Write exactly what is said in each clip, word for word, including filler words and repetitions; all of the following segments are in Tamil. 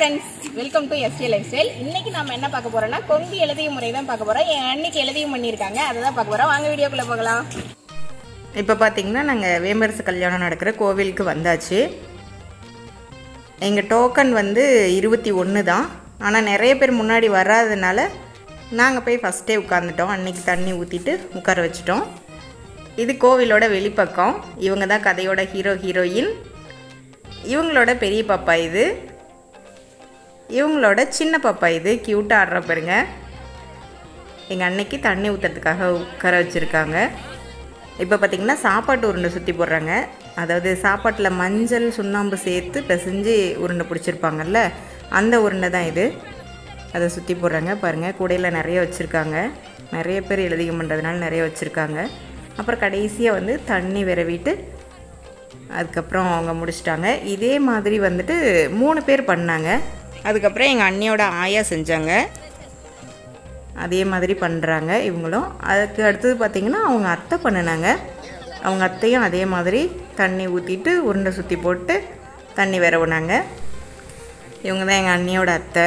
Friends, welcome to ST lifestyle. இன்னைக்கு நம்ம என்ன பார்க்க போறோம்னா கொங்கு எழுதிய முறை தான் பார்க்க போறோம். என் அன்னைக்கு எழுதியும் பண்ணியிருக்காங்க, அதை தான் பார்க்க போறோம். வாங்க வீடியோக்குள்ள போகலாம். இப்போ பார்த்தீங்கன்னா நாங்கள் வேம்பரசு கல்யாணம் நடக்கிற கோவிலுக்கு வந்தாச்சு. எங்கள் டோக்கன் வந்து இருபத்தி ஒன்று தான். ஆனால் நிறைய பேர் முன்னாடி வராததுனால நாங்கள் போய் ஃபஸ்ட்டே உட்காந்துட்டோம். அன்றைக்கி தண்ணி ஊற்றிட்டு உட்கார வச்சிட்டோம். இது கோவிலோட வெளிப்பக்கம். இவங்க தான் கதையோட ஹீரோ ஹீரோயின். இவங்களோட பெரிய பாப்பா இது, இவங்களோட சின்ன பாப்பா இது. க்யூட்டாக ஆடுற பாருங்க. எங்கள் அன்னைக்கு தண்ணி ஊற்றுறதுக்காக உட்கார வச்சுருக்காங்க. இப்போ பார்த்திங்கன்னா சாப்பாட்டு உருண்டை சுற்றி போடுறாங்க. அதாவது சாப்பாட்டில் மஞ்சள் சுண்ணாம்பு சேர்த்து பிசைஞ்சு உருண்டை பிடிச்சிருப்பாங்கல்ல, அந்த உருண்டை தான் இது. அதை சுற்றி போடுறாங்க பாருங்கள். கூடையில் நிறைய வச்சுருக்காங்க. நிறைய பேர் எழுதிக்க பண்ணுறதுனால நிறைய வச்சுருக்காங்க. அப்புறம் கடைசியாக வந்து தண்ணி விரவிட்டு அதுக்கப்புறம் அவங்க முடிச்சிட்டாங்க. இதே மாதிரி வந்துட்டு மூணு பேர் பண்ணாங்க. அதுக்கப்புறம் எங்கள் அண்ணியோட ஆயா செஞ்சாங்க. அதே மாதிரி பண்ணுறாங்க இவங்களும். அதுக்கு அடுத்தது பார்த்திங்கன்னா அவங்க அத்தை பண்ணினாங்க. அவங்க அத்தையும் அதே மாதிரி தண்ணி ஊற்றிட்டு உருண்டை சுற்றி போட்டு தண்ணி விரவுனாங்க. இவங்க தான் எங்கள் அண்ணியோட அத்தை.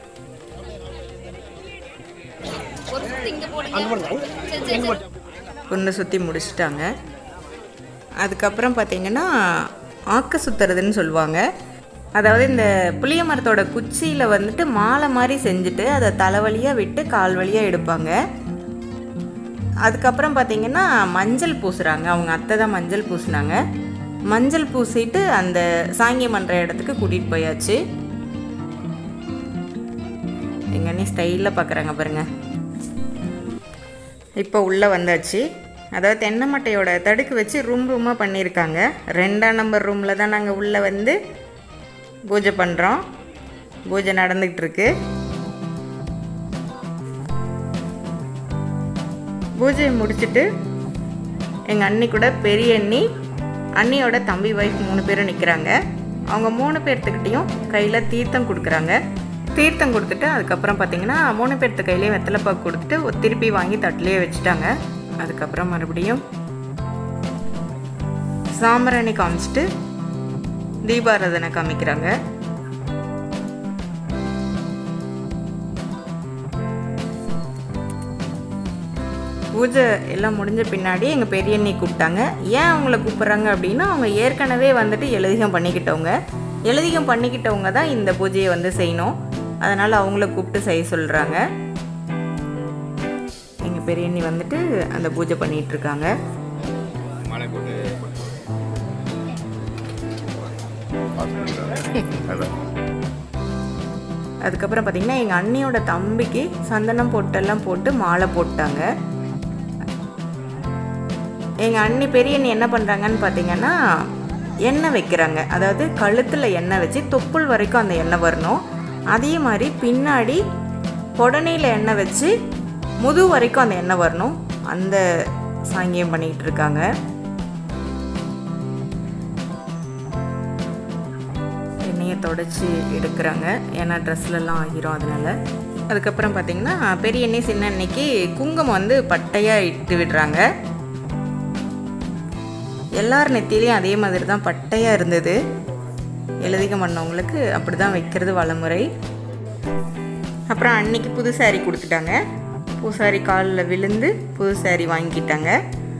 உருண்டை சுற்றி முடிச்சிட்டாங்க. அதுக்கப்புறம் பார்த்திங்கன்னா ஆக்க சுற்றுறதுன்னு சொல்லுவாங்க. அதாவது இந்த புளிய மரத்தோட குச்சியில் வந்துட்டு மாலை மாதிரி செஞ்சுட்டு அதை தலைவலியாக விட்டு கால் வழியாக எடுப்பாங்க. அதுக்கப்புறம் பார்த்திங்கன்னா மஞ்சள் பூசுகிறாங்க. அவங்க அத்தை தான் மஞ்சள் பூசினாங்க. மஞ்சள் பூசிட்டு அந்த சாங்கியம் பண்ணுற இடத்துக்கு கூட்டிகிட்டு போயாச்சு. எங்கள் அண்ணி ஸ்டைலில் பார்க்குறாங்க பாருங்கள். இப்போ உள்ளே வந்தாச்சு. அதாவது தென்னை மட்டையோட தடுக்கு வச்சு ரூம் ரூமாக பண்ணியிருக்காங்க. ரெண்டாம் நம்பர் ரூமில் தான் நாங்கள் உள்ளே வந்து பூஜை பண்ணுறோம். பூஜை நடந்துகிட்ருக்கு. பூஜையை முடிச்சுட்டு எங்கள் அண்ணி கூட பெரிய அண்ணி, அண்ணியோட தம்பி ஒய்ஃப் மூணு பேரும் நிற்கிறாங்க. அவங்க மூணு பேர்த்துக்கிட்டையும் கையில் தீர்த்தம் கொடுக்குறாங்க. தீர்த்தம் கொடுத்துட்டு அதுக்கப்புறம் பார்த்திங்கன்னா மூணு பேர்த்து கையிலேயே வெத்தலைப்பாக்கு கொடுத்துட்டு திருப்பி வாங்கி தட்டிலேயே வச்சுட்டாங்க. அதுக்கப்புறம் மறுபடியும் சாம்பிராணி காமிச்சிட்டு தீபாராதனை காமிக்கிறாங்க. பூஜை எல்லாம் முடிஞ்ச பின்னாடி எங்கள் பெரியண்ணி கூப்பிட்டாங்க. ஏன் அவங்கள கூப்பிட்றாங்க அப்படின்னா, அவங்க ஏற்கனவே வந்துட்டு எழுதிகம் பண்ணிக்கிட்டவங்க எழுதிகம் பண்ணிக்கிட்டவங்க தான் இந்த பூஜையை வந்து செய்யணும். அதனால் அவங்கள கூப்பிட்டு செய்ய சொல்கிறாங்க. எங்கள் பெரியண்ணி வந்துட்டு அந்த பூஜை பண்ணிகிட்ருக்காங்க. அதுக்கப்புறம் பார்த்திங்கன்னா எங்கள் அண்ணியோட தம்பிக்கு சந்தனம் பொட்டெல்லாம் போட்டு மாலை போட்டாங்க. எங்கள் அண்ணி பெரிய அண்ணி என்ன பண்ணுறாங்கன்னு பார்த்திங்கன்னா எண்ணெய் வைக்கிறாங்க. அதாவது கழுத்தில் எண்ணெய் வச்சு தொப்புள் வரைக்கும் அந்த எண்ணெய் வரணும். அதே மாதிரி பின்னாடி கொடனையில் எண்ணெய் வச்சு முது வரைக்கும் அந்த எண்ணெய் வரணும். அந்த சாங்கியம் பண்ணிகிட்டு இருக்காங்க. எண்ணெயை தொடச்சி எடுக்கிறாங்க. ஏன்னா ட்ரெஸ்லலாம் ஆகிரும் அதனால். அதுக்கப்புறம் பார்த்திங்கன்னா பெரிய எண்ணெய் சின்ன எண்ணெய்க்கு குங்குமம் வந்து பட்டையாக இட்டு விடுறாங்க. எல்லார் நெத்திலையும் அதே மாதிரி தான் பட்டையாக இருந்தது. எழுதிகம் பண்ணவங்களுக்கு அப்படி தான் வைக்கிறது வழிமுறை. அப்புறம் அன்னைக்கு புது சாரி கொடுத்துட்டாங்க. பூசாரி காலில் விழுந்து புது சாரி வாங்கிக்கிட்டாங்க.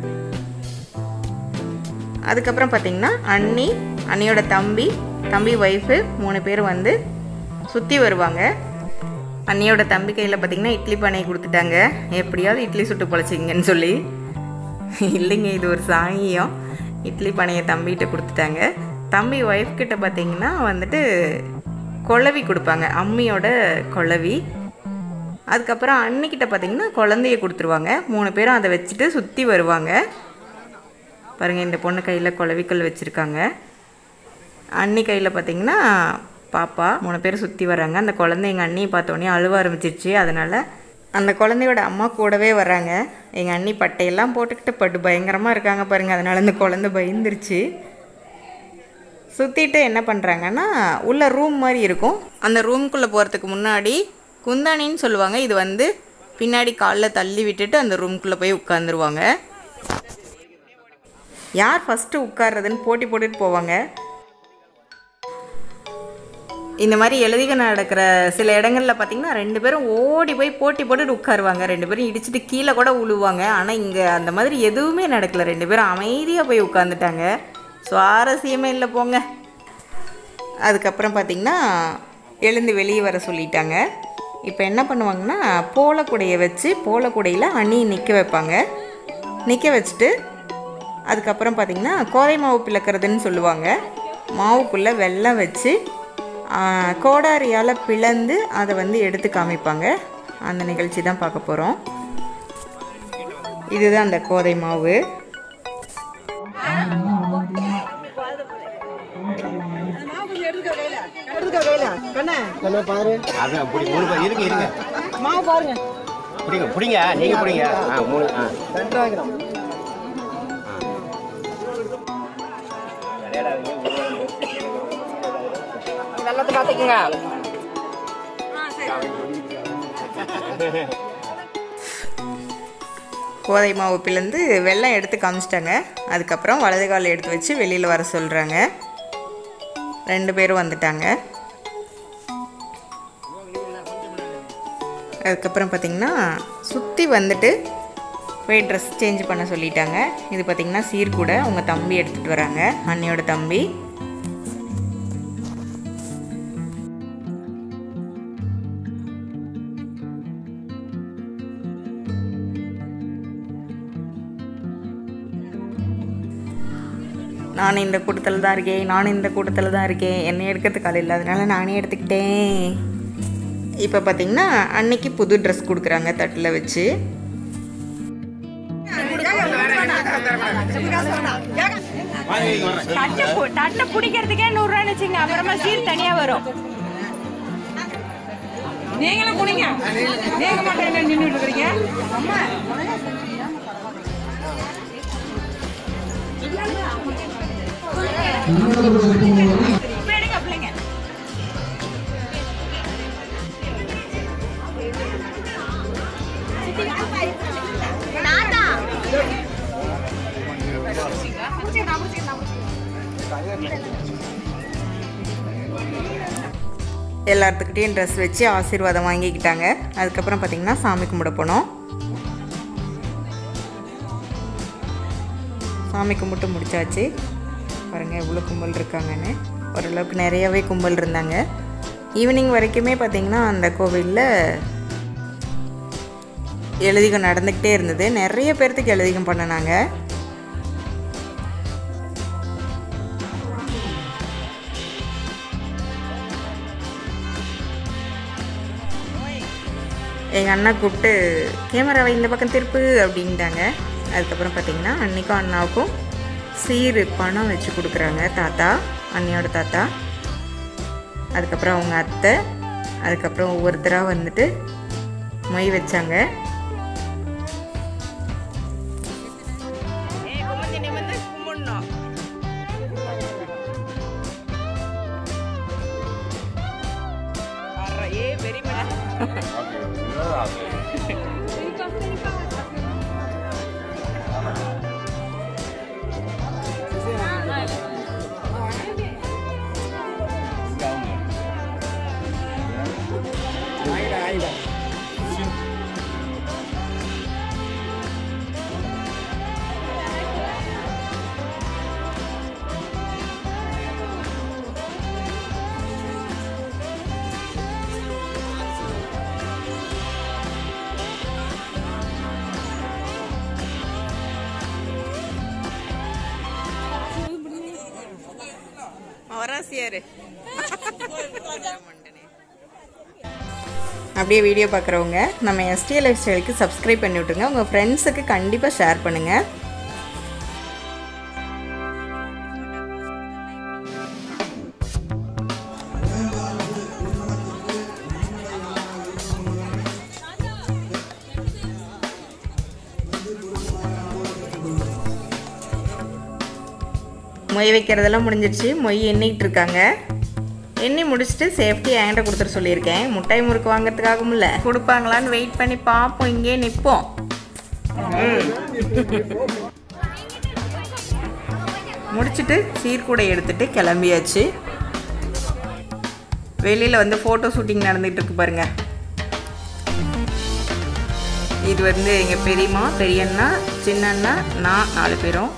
அதுக்கப்புறம் பார்த்திங்கன்னா அண்ணி, அண்ணியோட தம்பி, தம்பி ஒய்ஃபு மூணு பேர் வந்து சுற்றி வருவாங்க. அண்ணியோட தம்பி கையில் பார்த்திங்கன்னா இட்லி பானையை கொடுத்துட்டாங்க. எப்படியாவது இட்லி சுட்டு பொழைச்சிங்கன்னு சொல்லி. இல்லைங்க, இது ஒரு சாங்கியம். இட்லி பானையை தம்பிகிட்ட கொடுத்துட்டாங்க. தம்பி ஒய்ஃப்கிட்ட பார்த்திங்கன்னா வந்துட்டு குழவி கொடுப்பாங்க, அம்மியோட குழவி. அதுக்கப்புறம் அன்னிக்கிட்ட பார்த்திங்கன்னா குழந்தைய கொடுத்துருவாங்க. மூணு பேரும் அதை வச்சுட்டு சுற்றி வருவாங்க. பாருங்கள், இந்த பொண்ணு கையில் குழவிக்கல் வச்சுருக்காங்க. அண்ணி கையில் பார்த்திங்கன்னா பாப்பா. மூணு பேர் சுற்றி வராங்க. அந்த குழந்தை எங்கள் அண்ணியை பார்த்தோன்னே அழுவ ஆரம்பிச்சிருச்சு. அதனால் அந்த குழந்தையோட அம்மா கூடவே வராங்க. எங்கள் அண்ணி பட்டையெல்லாம் போட்டுக்கிட்டு பட்டு பயங்கரமாக இருக்காங்க பாருங்கள். அதனால் அந்த குழந்தை பயந்துருச்சு. சுற்றிட்டு என்ன பண்ணுறாங்கன்னா, உள்ள ரூம் மாதிரி இருக்கும். அந்த ரூம்குள்ளே போகிறதுக்கு முன்னாடி குந்தானின்னு சொல்லுவாங்க. இது வந்து பின்னாடி காலில் தள்ளி விட்டுட்டு அந்த ரூம்குள்ளே போய் உட்காந்துருவாங்க. யார் ஃபஸ்ட்டு உட்கார்றதுன்னு போட்டி போட்டுட்டு போவாங்க. இந்த மாதிரி எழுதிக நடக்கிற சில இடங்களில் பார்த்திங்கன்னா ரெண்டு பேரும் ஓடி போய் போட்டி போட்டுட்டு உட்காருவாங்க, ரெண்டு பேரும் இடிச்சிட்டு கீழே கூட உழுவாங்க. ஆனால் இங்கே அந்த மாதிரி எதுவுமே நடக்கலை, ரெண்டு பேரும் அமைதியாக போய் உட்காந்துட்டாங்க. சுவாரஸ்யமே இல்லை போங்க. அதுக்கப்புறம் பார்த்திங்கன்னா எழுந்து வெளியே வர சொல்லிட்டாங்க. இப்போ என்ன பண்ணுவாங்கன்னா போலக்குடையை வச்சு போலக்குடையில் அணி நிற்க வைப்பாங்க. நிற்க வச்சுட்டு அதுக்கப்புறம் பார்த்திங்கன்னா கோதை மாவு பிளக்கிறதுன்னு சொல்லுவாங்க. மாவுக்குள்ளே வெல்லம் வச்சு கோடாரியால் பிளந்து அதை வந்து எடுத்து காமிப்பாங்க. அந்த நிகழ்ச்சி தான் பார்க்க போகிறோம். இதுதான் அந்த கோதை மாவு. கோதை மாவு பிளந்து வெல்லம் எடுத்து காமிச்சிட்டாங்க. அதுக்கப்புறம் வலது கால் எடுத்து வச்சு வெளியில் வர சொல்கிறாங்க. ரெண்டு பேரும் வந்துட்டாங்க. அதுக்கப்புறம் பார்த்திங்கன்னா சுற்றி வந்துட்டு போய் ட்ரெஸ் சேஞ்ச் பண்ண சொல்லிட்டாங்க. இது பார்த்திங்கன்னா சீர்கூடை அவங்க தம்பி எடுத்துகிட்டு வராங்க, அண்ணியோட தம்பி. நானும் இந்த கூட்டத்தில் தான் இருக்கேன், நானும் இந்த கூட்டத்தில் தான் இருக்கேன், என்னை எடுக்கிறதுக்கு ஆள் இல்லை, அதனால நானே எடுத்துக்கிட்டேன். இப்போ பார்த்திங்கன்னா அன்னைக்கு புது ட்ரெஸ் கொடுக்குறாங்க தட்டில் வச்சு. தட்டை பிடிக்கிறதுக்கே நூறுரூவான்னு வச்சுங்க, அப்புறமா சீர் தனியாக வரும். நீங்களும் குடிங்க, நீங்க மட்டும் என்ன நின்றுட்டு இருக்கிறீங்க? எல்லாத்துக்கிட்டையும் ட்ரெஸ் வச்சு ஆசீர்வாதம் வாங்கிக்கிட்டாங்க. அதுக்கப்புறம் பார்த்திங்கன்னா சாமி கும்பிட போனோம். சாமி கும்பிட்டு முடிச்சாச்சு. பாருங்கள் எவ்வளோ கும்பல் இருக்காங்கன்னு. ஓரளவுக்கு நிறையவே கும்பல் இருந்தாங்க. ஈவினிங் வரைக்குமே பார்த்திங்கன்னா அந்த கோவிலில் எழுதிகம் நடந்துக்கிட்டே இருந்தது. நிறைய பேர்த்துக்கு எழுதிகம் பண்ணினாங்க. எங்கள் அண்ணா கூப்பிட்டு கேமராவை இந்த பக்கம் திருப்பு அப்படின்ட்டாங்க. அதுக்கப்புறம் பார்த்திங்கன்னா அன்னிக்கும் அண்ணாவுக்கும் சீர் பணம் வச்சு கொடுக்குறாங்க தாத்தா, அண்ணியோட தாத்தா. அதுக்கப்புறம் அவங்க அத்தை. அதுக்கப்புறம் ஒவ்வொருத்தராக வந்துட்டு மொய் வச்சாங்க. அப்படியே வீடியோ பார்க்குறவங்க நம்ம எஸ்டி லைஃப் ஸ்டைலுக்கு சப்ஸ்கிரைப் பண்ணி விட்டுருங்க. உங்கள் ஃப்ரெண்ட்ஸுக்கு கண்டிப்பாக ஷேர் பண்ணுங்கள். மொய் வைக்கிறதெல்லாம் முடிஞ்சிடுச்சு. மொய் எண்ணிக்கிட்டு இருக்காங்க. எண்ணி முடிச்சுட்டு சேஃப்டி என்கிட்ட கொடுத்துட்டு சொல்லியிருக்கேன். முட்டாய் முறுக்கு வாங்கிறதுக்காகவும் இல்லை, கொடுப்பாங்களான்னு வெயிட் பண்ணி பார்ப்போம். இங்கே நிற்போம். முடிச்சுட்டு சீர்கூடை எடுத்துகிட்டு கிளம்பியாச்சு. வெளியில் வந்து ஃபோட்டோ ஷூட்டிங் நடந்துகிட்டு இருக்கு பாருங்க. இது வந்து எங்கள் பெரியம்மா, பெரியண்ணா, சின்னண்ணா, நான் நாலு பேரும்.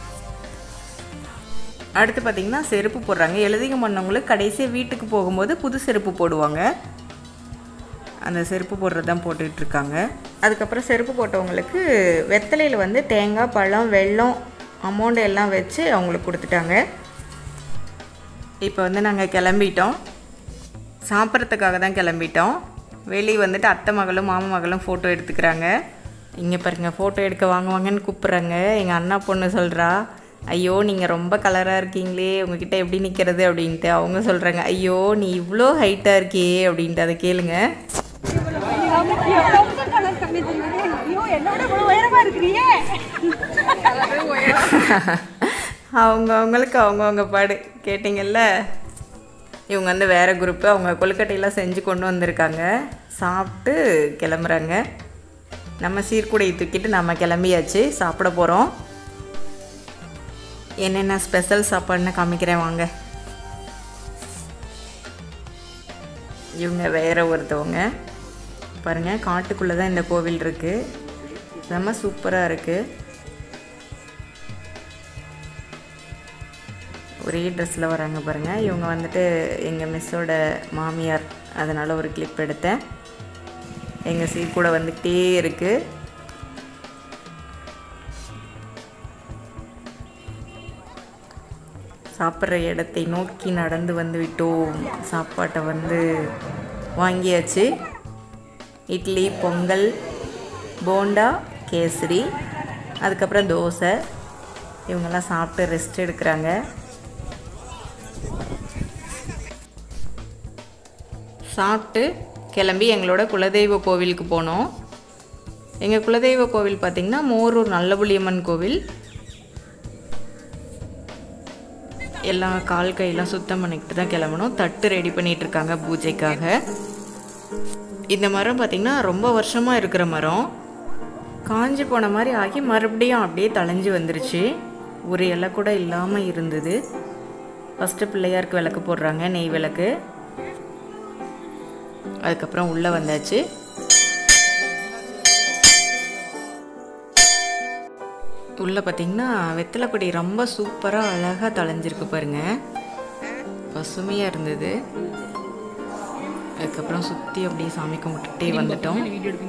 அடுத்து பார்த்திங்கன்னா செருப்பு போடுறாங்க. எழுதிகம் பண்ணவங்களுக்கு கடைசியாக வீட்டுக்கு போகும்போது புது செருப்பு போடுவாங்க. அந்த செருப்பு போடுறது தான் போட்டுட்ருக்காங்க. அதுக்கப்புறம் செருப்பு போட்டவங்களுக்கு வெத்தலையில் வந்து தேங்காய், பழம், வெல்லம், அமௌண்ட் எல்லாம் வச்சு அவங்களுக்கு கொடுத்துட்டாங்க. இப்போ வந்து நாங்கள் கிளம்பிட்டோம். சாப்பிட்றதுக்காக தான் கிளம்பிட்டோம். வெளியே வந்துட்டு அத்தை மகளும் மாமா மகளும் ஃபோட்டோ எடுத்துக்கிறாங்க. இங்கே பாருங்கள், ஃபோட்டோ எடுக்க வாங்க வாங்கன்னு கூப்பிட்றாங்க. எங்கள் அண்ணா பொண்ணு சொல்கிறா, ஐயோ நீங்கள் ரொம்ப கலராக இருக்கீங்களே, உங்ககிட்ட எப்படி நிற்கிறது அப்படின்ட்டு. அவங்க சொல்கிறாங்க, ஐயோ நீ இவ்வளோ ஹைட்டாக இருக்கியே அப்படின்ட்டு. அதை கேளுங்க. அவங்க அவங்களுக்கு அவங்கவுங்க பாடு கேட்டிங்கல்ல. இவங்க வந்து வேறு குரூப்பு. அவங்க கொழுக்கட்டையெல்லாம் செஞ்சு கொண்டு வந்திருக்காங்க. சாப்பிட்டு கிளம்புறாங்க. நம்ம சீர்குடையை தூக்கிட்டு நம்ம கிளம்பியாச்சு, சாப்பிட போகிறோம். என்னென்ன ஸ்பெஷல் சாப்பாடுன்னு காமிக்கிறேன் வாங்க. இவங்க வேறு ஒருத்தவங்க பாருங்கள். காட்டுக்குள்ளே தான் இந்த கோவில் இருக்குது. ரொம்ப சூப்பராக இருக்குது. ஒரே ட்ரெஸ்ஸில் வராங்க பாருங்கள். இவங்க வந்துட்டு எங்கள் மிஸ்ஸோட மாமியார். அதனால் ஒரு கிளிப் எடுத்தேன். எங்கள் சீட் கூட வந்துக்கிட்டே இருக்குது. சாப்பிட்ற இடத்தை நோக்கி நடந்து வந்து விட்டோம். சாப்பாட்டை வந்து வாங்கியாச்சு. இட்லி, பொங்கல், போண்டா, கேசரி, அதுக்கப்புறம் தோசை. இவங்கெல்லாம் சாப்பிட்டு ரெஸ்ட் எடுக்கிறாங்க. சாப்பிட்டு கிளம்பி எங்களோட குலதெய்வ கோவிலுக்கு போனோம். எங்கள் குலதெய்வ கோவில் பார்த்திங்கன்னா மோரூர் நல்லபுலியம்மன் கோவில். எல்லாம் கால் கையெல்லாம் சுத்தம் பண்ணிக்கிட்டு தான் கிளம்பணும். தட்டு ரெடி பண்ணிகிட்ருக்காங்க பூஜைக்காக. இந்த மரம் பார்த்திங்கன்னா ரொம்ப வருஷமாக இருக்கிற மரம். காஞ்சி போன மாதிரி ஆகி மறுபடியும் அப்படியே தளைஞ்சு வந்துருச்சு. ஒரு இலை கூட இல்லாமல் இருந்தது. ஃபஸ்ட்டு பிள்ளையாருக்கு விளக்கு போடுறாங்க, நெய் விளக்கு. அதுக்கப்புறம் உள்ளே வந்தாச்சு. உள்ளே பார்த்திங்கன்னா வெத்தலைப்பொடி ரொம்ப சூப்பராக அழகாக தளைஞ்சிருக்கு பாருங்கள். பசுமையாக இருந்தது. அதுக்கப்புறம் சுற்றி அப்படியே சாமி கும்பிட்டுட்டே வந்துட்டோம்.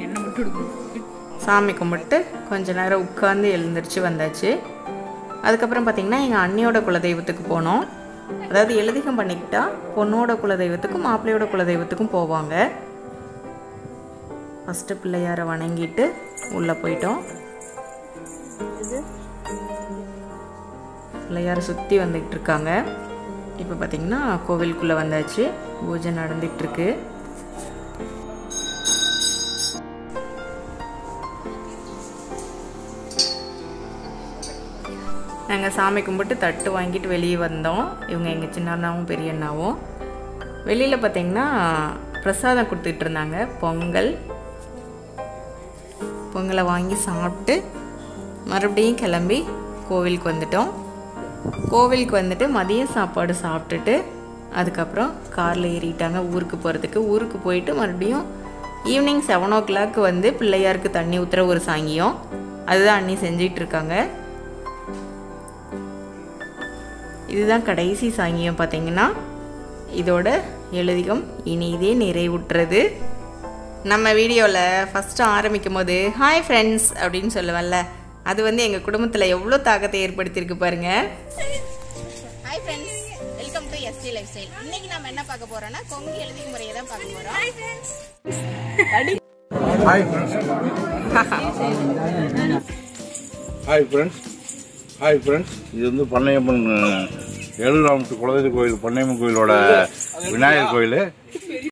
சாமி கும்பிட்டு கொஞ்ச நேரம் உட்காந்து எழுந்திரிச்சு வந்தாச்சு. அதுக்கப்புறம் பார்த்திங்கன்னா எங்கள் அண்ணியோட குலதெய்வத்துக்கு போனோம். அதாவது எழுதிகம் பண்ணிக்கிட்டா பொண்ணோட குலதெய்வத்துக்கும் மாப்பிள்ளையோட குலதெய்வத்துக்கும் போவாங்க. ஃபஸ்ட்டு பிள்ளையாரை வணங்கிட்டு உள்ளே போயிட்டோம். பிள்ளையாரை சுற்றி வந்துக்கிட்டு இருக்காங்க. இப்போ பார்த்திங்கன்னா கோவிலுக்குள்ளே வந்தாச்சு. பூஜை நடந்துகிட்ருக்கு. நாங்கள் சாமி கும்பிட்டு தட்டு வாங்கிட்டு வெளியே வந்தோம். இவங்க எங்கள் சின்ன அண்ணாவும் பெரிய அண்ணாவும். வெளியில் பார்த்திங்கன்னா பிரசாதம் கொடுத்துட்டு இருந்தாங்க. பொங்கல் பொங்கலை வாங்கி சாப்பிட்டு மறுபடியும் கிளம்பி கோவிலுக்கு வந்துட்டோம். கோவிலுக்கு வந்துட்டு மதிய சாப்பாடு சாப்பிட்டுட்டு அதுக்கப்புறம் காரில் ஏறிட்டாங்க ஊருக்கு போகிறதுக்கு. ஊருக்கு போயிட்டு மறுபடியும் ஈவினிங் செவன் ஓ கிளாக் வந்து பிள்ளையாருக்கு தண்ணி ஊற்றுற ஒரு சாங்கியம். அதுதான் அண்ணி செஞ்சிட்ருக்காங்க. இதுதான் கடைசி சாங்கியம் பார்த்திங்கன்னா. இதோட எழுதிகம் இனி இதே நிறைவுற்றது. நம்ம வீடியோவில் ஃபஸ்ட்டு ஆரம்பிக்கும் போது ஹாய் ஃப்ரெண்ட்ஸ் அப்படின்னு சொல்லுவேன்ல, அது வந்து எங்கள் குடும்பத்தில் எவ்வளோ தாக்கத்தை ஏற்படுத்தியிருக்கு பாருங்கள். Hi friends, welcome to ST lifestyle. இன்னைக்கு நம்ம என்ன பார்க்க போகிறோம்னா கொங்கு எழுதிக முறையை தான் பார்க்க போகிறோம். Hi friends hi friends hi friends இது வந்து பண்ணையம்மன் எழுராமத்து குலதெய்வ கோயில், பண்ணையம்மன் கோயிலோட விநாயகர் கோயில்.